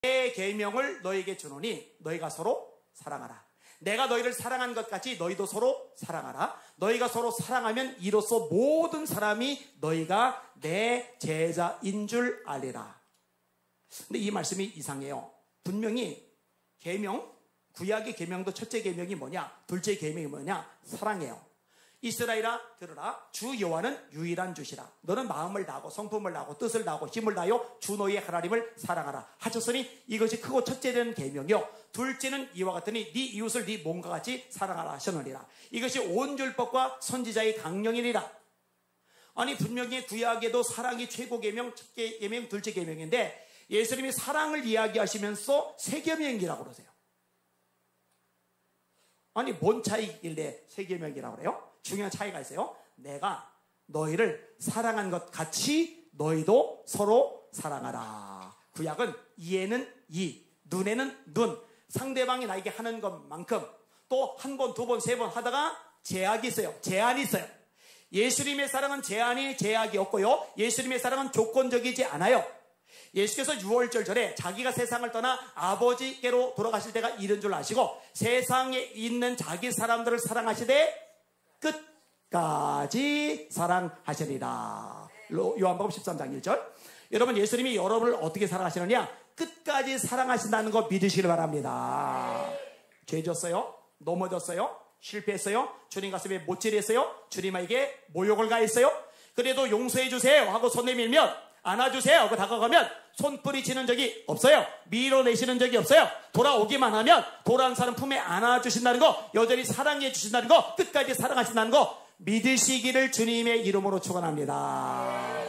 내 계명을 너에게 주노니 너희가 서로 사랑하라. 내가 너희를 사랑한 것 같이 너희도 서로 사랑하라. 너희가 서로 사랑하면 이로써 모든 사람이 너희가 내 제자인 줄 알리라. 근데 이 말씀이 이상해요. 분명히 계명, 구약의 계명도 첫째 계명이 뭐냐, 둘째 계명이 뭐냐, 사랑해요. 이스라엘아 들으라. 주 여호와는 유일한 주시라. 너는 마음을 다하고 성품을 다하고 뜻을 다하고 힘을 다하여 주 너희의 하나님을 사랑하라 하셨으니 이것이 크고 첫째는 계명이요, 둘째는 이와 같으니 네 이웃을 네 몸과 같이 사랑하라 하셨느니라. 이것이 온 율법과 선지자의 강령이니라. 아니 분명히 구약에도 사랑이 최고 계명, 첫째 계명, 둘째 계명인데 예수님이 사랑을 이야기하시면서 세 계명이라고 그러세요. 아니 뭔 차이길래 세 계명이라고 그래요? 중요한 차이가 있어요. 내가 너희를 사랑한 것 같이 너희도 서로 사랑하라. 구약은 이에는 이, 눈에는 눈, 상대방이 나에게 하는 것만큼 또 한 번, 두 번, 세 번 하다가 제약이 있어요. 제한이 있어요. 예수님의 사랑은 제약이 없고요, 예수님의 사랑은 조건적이지 않아요. 예수께서 유월절 전에 자기가 세상을 떠나 아버지께로 돌아가실 때가 이른 줄 아시고 세상에 있는 자기 사람들을 사랑하시되 끝까지 사랑하시리라. 요한복음 13장 1절. 여러분, 예수님이 여러분을 어떻게 사랑하시느냐? 끝까지 사랑하신다는 거 믿으시길 바랍니다. 죄 졌어요? 넘어졌어요? 실패했어요? 주님 가슴에 못질했어요? 주님에게 모욕을 가했어요? 그래도 용서해 주세요 하고 손 내밀면, 안아주세요 하고 다가가면 손뿌리치는 적이 없어요. 밀어내시는 적이 없어요. 돌아오기만 하면 돌아온 사람 품에 안아주신다는 거, 여전히 사랑해 주신다는 거, 끝까지 사랑하신다는 거 믿으시기를 주님의 이름으로 축원합니다.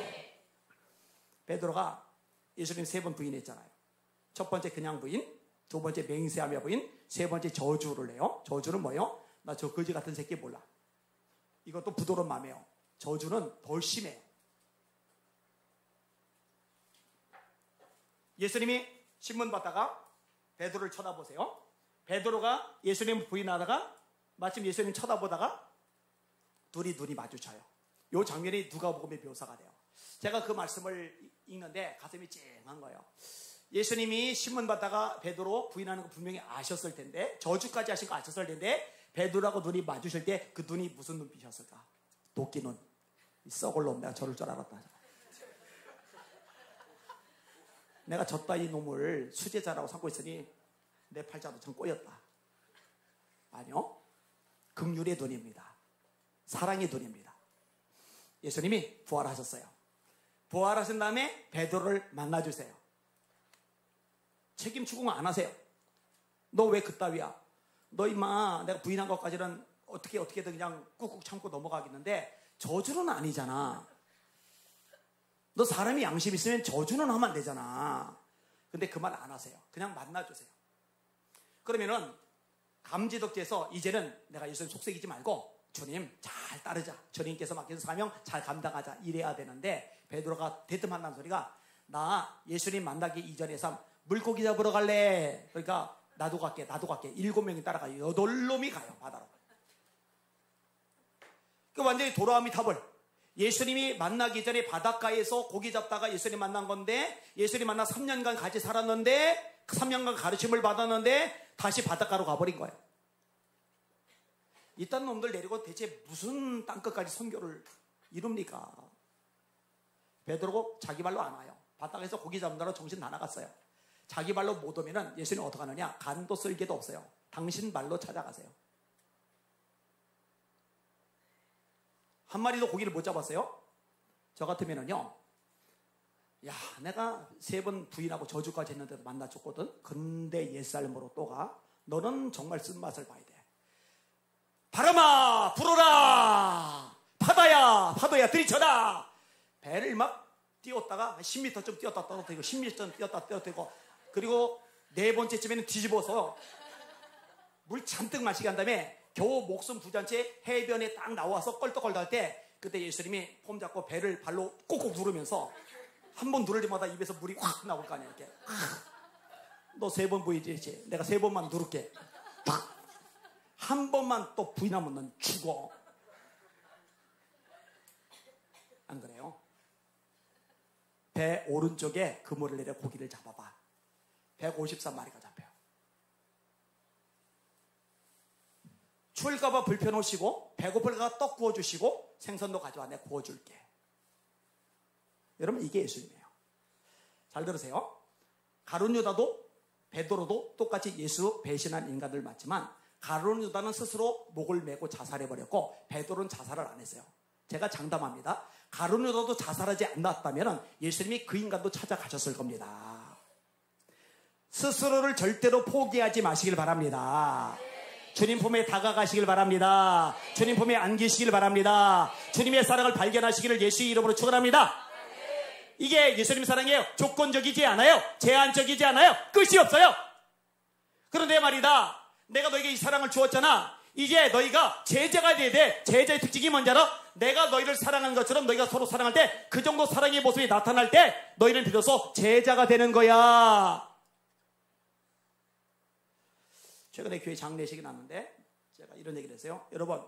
베드로가 예수님 세 번 부인했잖아요. 첫 번째 그냥 부인, 두 번째 맹세하며 부인, 세 번째 저주를 해요. 저주는 뭐예요? 나 저 거지 같은 새끼 몰라. 이것도 부드러운 마음이에요. 저주는 더 심해요. 예수님이 신문 받다가 베드로를 쳐다보세요. 베드로가 예수님을 부인하다가 마침 예수님 쳐다보다가 둘이 눈이 마주쳐요. 이 장면이 누가복음의 묘사가 돼요. 제가 그 말씀을 읽는데 가슴이 찡한 거예요. 예수님이 신문 받다가 베드로 부인하는 거 분명히 아셨을 텐데, 저주까지 하신 거 아셨을 텐데, 베드로하고 눈이 마주칠 때 그 눈이 무슨 눈빛이었을까? 도끼 눈. 썩을 놈, 내가 저럴 줄 알았다. 내가 저 따위 놈을 수제자라고 삼고 있으니 내 팔자도 참 꼬였다. 아니요, 긍휼의 눈입니다. 사랑의 눈입니다. 예수님이 부활하셨어요. 부활하신 다음에 베드로를 만나주세요. 책임 추궁 안 하세요. 너 왜 그따위야? 너 임마 내가 부인한 것까지는 어떻게든 그냥 꾹꾹 참고 넘어가겠는데 저주는 아니잖아. 너 사람이 양심 있으면 저주는 하면 안 되잖아. 근데 그 말 안 하세요. 그냥 만나주세요. 그러면은 감지덕지에서 이제는 내가 예수님 속삭이지 말고 주님 잘 따르자, 주님께서 맡긴 사명 잘 감당하자, 이래야 되는데 베드로가 대뜸 한다는 소리가, 나 예수님 만나기 이전에 물고기 잡으러 갈래. 그러니까 나도 갈게. 7명이 따라가요. 8놈이 가요, 바다로. 그 완전히 도라미 타벌. 예수님이 만나기 전에 바닷가에서 고기 잡다가 예수님 만난 건데, 예수님 만나 3년간 같이 살았는데, 3년간 가르침을 받았는데 다시 바닷가로 가버린 거예요. 이딴 놈들 내리고 대체 무슨 땅끝까지 선교를 이룹니까? 베드로 자기 발로 안 와요. 바닷가에서 고기 잡는다고 정신 다 나갔어요. 자기 발로 못 오면은 예수님 어떡하느냐? 간도 쓸개도 없어요. 당신 발로 찾아가세요. 한 마리도 고기를 못 잡았어요? 저 같으면은요, 야, 내가 3번 부인하고 저주까지 했는데도 만나줬거든? 근데 옛살모로 또 가? 너는 정말 쓴맛을 봐야 돼. 바람아, 불어라! 파도야, 들이쳐라! 배를 막 띄웠다가 10m쯤 뛰었다 떨어뜨리고, 10m쯤 뛰었다 떨어뜨리고, 그리고 4번째쯤에는 뒤집어서 물 잔뜩 마시게 한 다음에 겨우 목숨 부잔채 해변에 딱 나와서 껄떡껄떡 할 때, 그때 예수님이 폼 잡고 배를 발로 꼭꼭 누르면서 한 번 누를 때마다 입에서 물이 확 나올 거 아니야. 이렇게. 너 3번 부인이지? 내가 3번만 누를게. 한 번만 또 부인하면 넌 죽어. 안 그래요? 배 오른쪽에 그물을 내려 고기를 잡아봐. 153마리가 잡혀요. 추울까봐 불 펴놓으시고 배고플까 떡 구워주시고 생선도 가져와 내가 구워줄게. 여러분, 이게 예수님이에요. 잘 들으세요. 가룟 유다도 베드로도 똑같이 예수 배신한 인간들 맞지만 가룟 유다는 스스로 목을 메고 자살해버렸고 베드로는 자살을 안 했어요. 제가 장담합니다. 가룟 유다도 자살하지 않았다면 예수님이 그 인간도 찾아가셨을 겁니다. 스스로를 절대로 포기하지 마시길 바랍니다. 주님 품에 다가가시길 바랍니다. 주님 품에 안기시길 바랍니다. 주님의 사랑을 발견하시기를 예수의 이름으로 축원합니다. 이게 예수님 사랑이에요. 조건적이지 않아요. 제한적이지 않아요. 끝이 없어요. 그런데 말이다, 내가 너에게 이 사랑을 주었잖아. 이제 너희가 제자가 돼야 돼. 제자의 특징이 뭔지 알아? 내가 너희를 사랑한 것처럼 너희가 서로 사랑할 때 그 정도 사랑의 모습이 나타날 때 너희는 비로소 제자가 되는 거야. 최근에 교회 장례식이 났는데 제가 이런 얘기를 했어요. 여러분,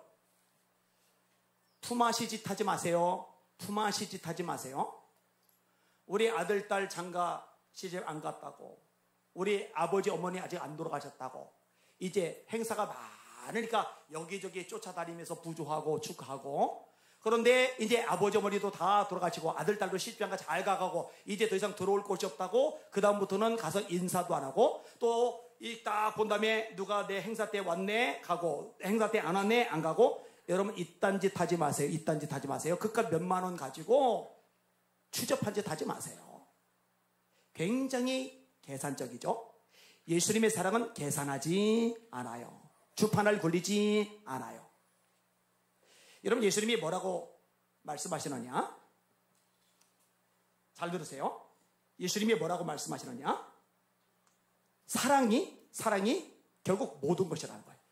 품앗이 짓 하지 마세요. 품앗이 짓 하지 마세요. 우리 아들, 딸 장가 시집 안 갔다고, 우리 아버지, 어머니 아직 안 돌아가셨다고, 이제 행사가 많으니까 여기저기 쫓아다니면서 부조하고 축하하고, 그런데 이제 아버지, 어머니도 다 돌아가시고 아들, 딸도 시집장가 잘 가가고 이제 더 이상 들어올 곳이 없다고 그 다음부터는 가서 인사도 안 하고, 또 이 딱 본 다음에 누가 내 행사 때 왔네 가고, 행사 때 안 왔네 안 가고. 여러분, 이딴 짓 하지 마세요. 이딴 짓 하지 마세요. 그깟 몇만 원 가지고 추접한 짓 하지 마세요. 굉장히 계산적이죠. 예수님의 사랑은 계산하지 않아요. 주판을 굴리지 않아요. 여러분, 예수님이 뭐라고 말씀하시느냐? 잘 들으세요. 예수님이 뭐라고 말씀하시느냐? 사랑이 결국 모든 것이라는 거예요.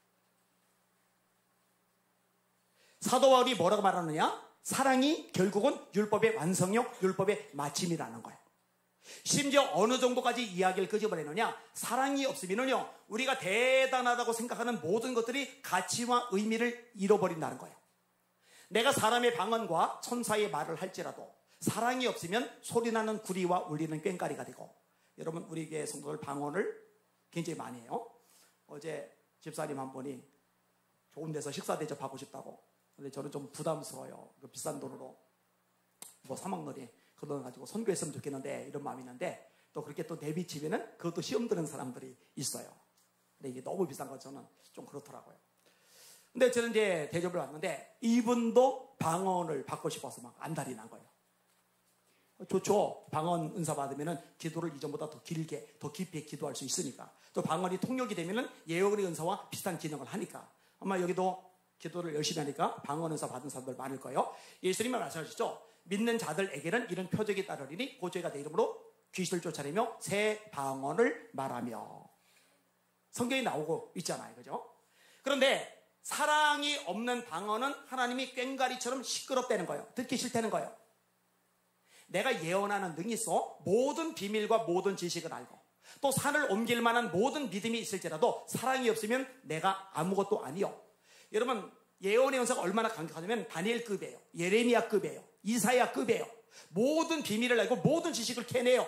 사도 바울이 뭐라고 말하느냐? 사랑이 결국은 율법의 완성력, 율법의 마침이라는 거예요. 심지어 어느 정도까지 이야기를 끄집어내느냐? 사랑이 없으면요, 우리가 대단하다고 생각하는 모든 것들이 가치와 의미를 잃어버린다는 거예요. 내가 사람의 방언과 천사의 말을 할지라도 사랑이 없으면 소리나는 구리와 울리는 꽹과리가 되고. 여러분, 우리 교회 성도들 방언을 굉장히 많이 해요. 어제 집사님 한 분이 좋은 데서 식사 대접하고 싶다고. 근데 저는 좀 부담스러워요. 그 비싼 돈으로 뭐 3억놀이 그 돈 가지고 선교했으면 좋겠는데 이런 마음이 있는데, 또 그렇게 또 내비치면은 그것도 시험 드는 사람들이 있어요. 근데 이게 너무 비싼 거 저는 좀 그렇더라고요. 근데 저는 이제 대접을 왔는데 이분도 방언을 받고 싶어서 막 안달이 난 거예요. 좋죠. 방언 은사 받으면은 기도를 이전보다 더 길게, 더 깊이 기도할 수 있으니까. 또 방언이 통역이 되면은 예언의 은사와 비슷한 기능을 하니까. 아마 여기도 기도를 열심히 하니까 방언 은사 받은 사람들 많을 거예요. 예수님은 말씀하셨죠. 믿는 자들에게는 이런 표적이 따르리니 곧 저희가 내 이름으로 귀신을 쫓아내며 새 방언을 말하며. 성경에 나오고 있잖아요. 그죠? 그런데 사랑이 없는 방언은 하나님이 꽹과리처럼 시끄럽다는 거예요. 듣기 싫다는 거예요. 내가 예언하는 능이 있어 모든 비밀과 모든 지식을 알고 또 산을 옮길 만한 모든 믿음이 있을지라도 사랑이 없으면 내가 아무것도 아니요. 여러분, 예언의 연사가 얼마나 강력하냐면 다니엘급이에요. 예레미야급이에요. 이사야급이에요. 모든 비밀을 알고 모든 지식을 캐내요.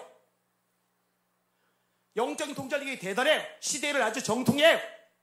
영적인 통찰력이 대단해요. 시대를 아주 정통해요.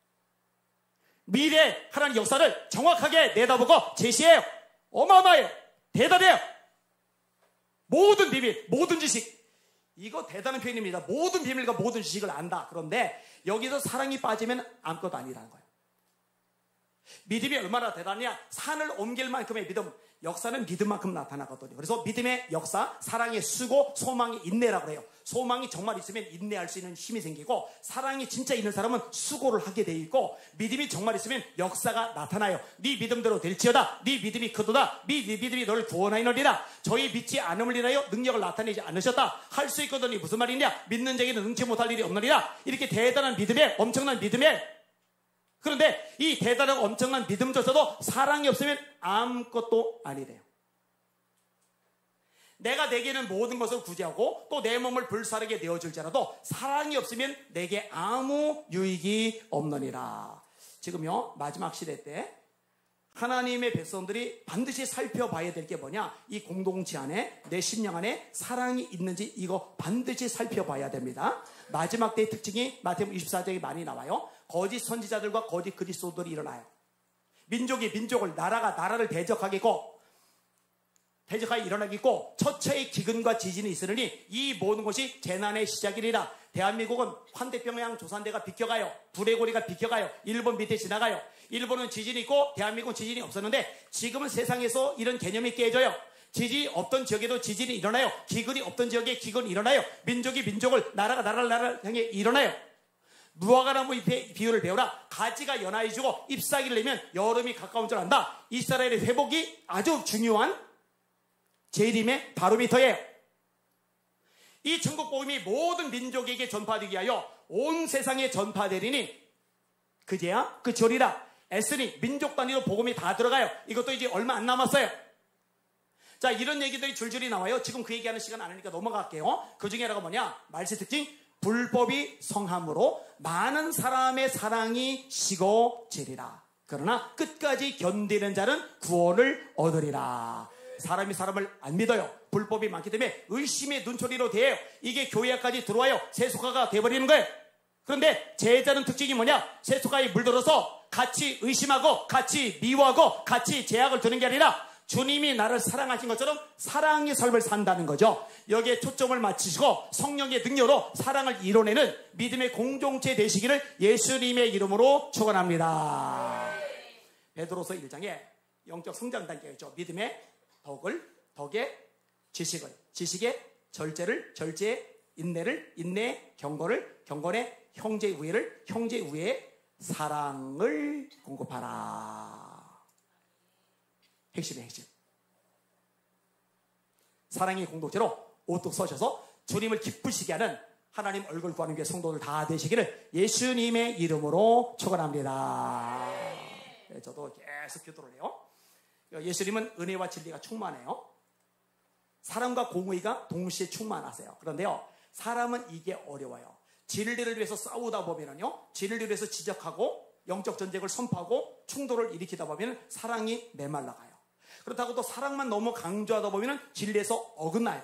미래 하나님 역사를 정확하게 내다보고 제시해요. 어마어마해요. 대단해요. 모든 비밀, 모든 지식. 이거 대단한 표현입니다. 모든 비밀과 모든 지식을 안다. 그런데 여기서 사랑이 빠지면 아무것도 아니라는 거예요. 믿음이 얼마나 대단하냐? 산을 옮길 만큼의 믿음. 역사는 믿음만큼 나타나거든요. 그래서 믿음의 역사, 사랑의 수고, 소망의 인내라고 해요. 소망이 정말 있으면 인내할 수 있는 힘이 생기고, 사랑이 진짜 있는 사람은 수고를 하게 돼 있고, 믿음이 정말 있으면 역사가 나타나요. 네 믿음대로 될지어다. 네 믿음이 크도다. 네 믿음이 너를 구원하이노리라. 저희 믿지 않음을 인하여 능력을 나타내지 않으셨다. 할 수 있거든요. 무슨 말이냐? 믿는 자에게는 능치 못할 일이 없느니라. 이렇게 대단한 믿음에, 엄청난 믿음에, 그런데 이 대단하고 엄청난 믿음조차도 사랑이 없으면 아무것도 아니래요. 내가 내게는 모든 것을 구제하고 또 내 몸을 불사르게 내어줄지라도 사랑이 없으면 내게 아무 유익이 없느니라. 지금요, 마지막 시대 때 하나님의 백성들이 반드시 살펴봐야 될 게 뭐냐? 이 공동체 안에, 내 심령 안에 사랑이 있는지 이거 반드시 살펴봐야 됩니다. 마지막 때의 특징이 마태복음 24장에 많이 나와요. 거짓 선지자들과 거짓 그리스도들이 일어나요. 민족이 민족을, 나라가 나라를 대적하겠고 일어나겠고 처처의 기근과 지진이 있으니 이 모든 것이 재난의 시작이리라. 대한민국은 환태평양 조산대가 비켜가요. 불의 고리가 비켜가요. 일본 밑에 지나가요. 일본은 지진이 있고 대한민국은 지진이 없었는데 지금은 세상에서 이런 개념이 깨져요. 지진이 없던 지역에도 지진이 일어나요. 기근이 없던 지역에 기근이 일어나요. 민족이 민족을, 나라가 나라를 향해 일어나요. 무화과나무 잎의 비유를 배우라. 가지가 연하해지고 잎사귀를 내면 여름이 가까운 줄 안다. 이스라엘의 회복이 아주 중요한 재림의 바로미터예요. 이 천국 복음이 모든 민족에게 전파되기 위하여 온 세상에 전파되리니 그제야 그치오리라. 애쓰니 민족 단위로 복음이 다 들어가요. 이것도 이제 얼마 안 남았어요. 자, 이런 얘기들이 줄줄이 나와요. 지금 그 얘기하는 시간 아니니까 넘어갈게요. 그 중에 하나가 뭐냐? 말세 특징, 불법이 성함으로 많은 사람의 사랑이 식어지리라. 그러나 끝까지 견디는 자는 구원을 얻으리라. 사람이 사람을 안 믿어요. 불법이 많기 때문에 의심의 눈초리로 대해요. 이게 교회까지 들어와요. 세속화가 돼버리는 거예요. 그런데 제자는 특징이 뭐냐? 세속화에 물들어서 같이 의심하고 같이 미워하고 같이 제약을 두는 게 아니라 주님이 나를 사랑하신 것처럼 사랑의 삶을 산다는 거죠. 여기에 초점을 맞추시고 성령의 능력으로 사랑을 이뤄내는 믿음의 공동체 되시기를 예수님의 이름으로 축원합니다. 베드로서 1장에 영적 성장 단계가 있죠. 믿음의 덕에 지식의 절제에 인내를, 인내에 경건에 형제 우애에 사랑을 공급하라. 핵심이에요, 핵심. 사랑의 공동체로 오뚝 서셔서 주님을 기쁘시게 하는 하나님 얼굴 구하는 게 성도들 다 되시기를 예수님의 이름으로 축원합니다. 저도 계속 기도를 해요. 예수님은 은혜와 진리가 충만해요. 사랑과 공의가 동시에 충만하세요. 그런데요, 사람은 이게 어려워요. 진리를 위해서 싸우다 보면은요, 진리를 위해서 지적하고 영적 전쟁을 선포하고 충돌을 일으키다 보면 사랑이 메말라가요. 그렇다고 또 사랑만 너무 강조하다 보면 진리에서 어긋나요.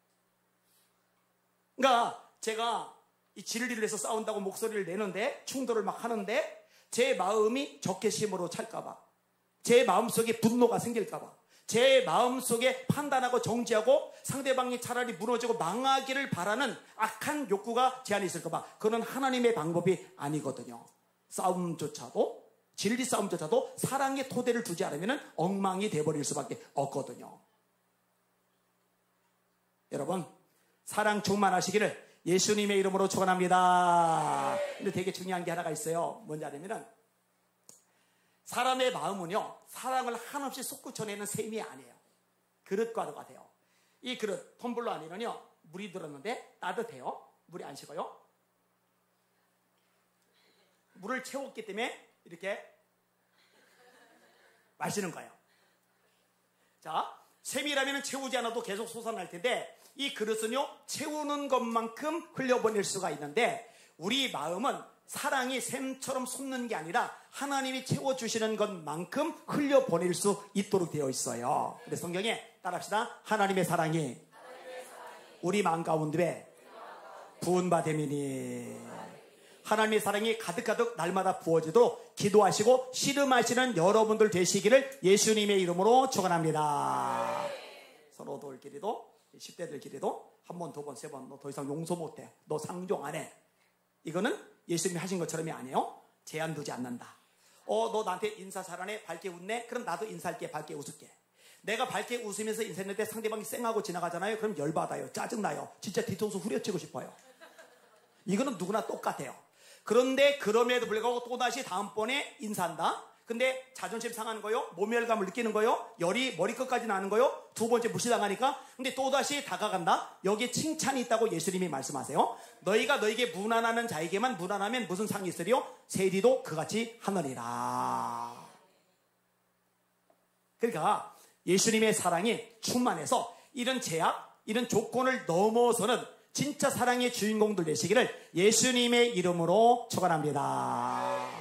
그러니까 제가 이 진리를 위해서 싸운다고 목소리를 내는데 충돌을 막 하는데 제 마음이 적개심으로 찰까봐, 제 마음속에 분노가 생길까봐, 제 마음속에 판단하고 정지하고 상대방이 차라리 무너지고 망하기를 바라는 악한 욕구가 제 안에 있을까봐, 그건 하나님의 방법이 아니거든요. 싸움조차도, 진리 싸움조차도 사랑의 토대를 두지 않으면 엉망이 돼버릴 수밖에 없거든요. 여러분, 사랑 충만하시기를 예수님의 이름으로 축원합니다. 근데 되게 중요한 게 하나가 있어요. 뭔지 아냐면은, 사람의 마음은요, 사랑을 한없이 솟구쳐내는 셈이 아니에요. 그릇과도 같아요. 이 그릇, 텀블러 안에는요, 물이 들었는데 따뜻해요. 물이 안 식어요. 물을 채웠기 때문에 이렇게 마시는 거예요. 자, 샘이라면 채우지 않아도 계속 솟아날 텐데, 이 그릇은요, 채우는 것만큼 흘려보낼 수가 있는데, 우리 마음은 사랑이 샘처럼 솟는 게 아니라 하나님이 채워주시는 것만큼 흘려보낼 수 있도록 되어 있어요. 근데 성경에 따라합시다. 하나님의 사랑이 우리 마음 가운데 부은 바 되미니. 하나님의 사랑이 가득가득 날마다 부어지도록 기도하시고 씨름하시는 여러분들 되시기를 예수님의 이름으로 축원합니다. 서로들끼리도, 10대들끼리도 한 번, 두 번, 세 번 너 더 이상 용서 못해, 너 상종 안 해, 이거는 예수님이 하신 것처럼이 아니에요. 제한 두지 않는다. 너 나한테 인사 잘하네, 밝게 웃네, 그럼 나도 인사할게, 밝게 웃을게. 내가 밝게 웃으면서 인사했는데 상대방이 쌩하고 지나가잖아요. 그럼 열받아요, 짜증나요, 진짜 뒤통수 후려치고 싶어요. 이거는 누구나 똑같아요. 그런데 그럼에도 불구하고 또다시 다음번에 인사한다. 근데 자존심 상하는 거요, 모멸감을 느끼는 거요, 열이 머리끝까지 나는 거요, 두 번째 무시당하니까. 근데 또다시 다가간다. 여기에 칭찬이 있다고 예수님이 말씀하세요. 너희가 너에게 무난하는 자에게만 무난하면 무슨 상이 있으리요? 세리도 그같이 하느니라. 그러니까 예수님의 사랑이 충만해서 이런 제약, 이런 조건을 넘어서는 진짜 사랑의 주인공들 되시기를 예수님의 이름으로 축원합니다.